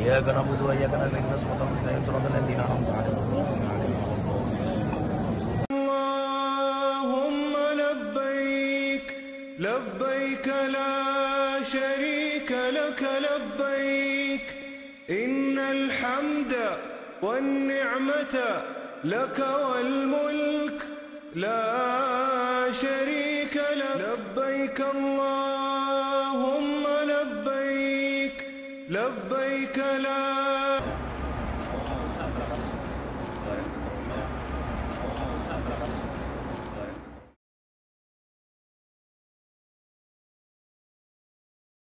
إياك نعبد وإياك نستعين اهدنا الصراط المستقيم صراط الذين أنعمت عليهم اللهم لبيك لبيك لا شريك لك لبيك إن الحمد والنعمة لك والملك لا شريك لك لبيك اللهم لبيك لبيك لا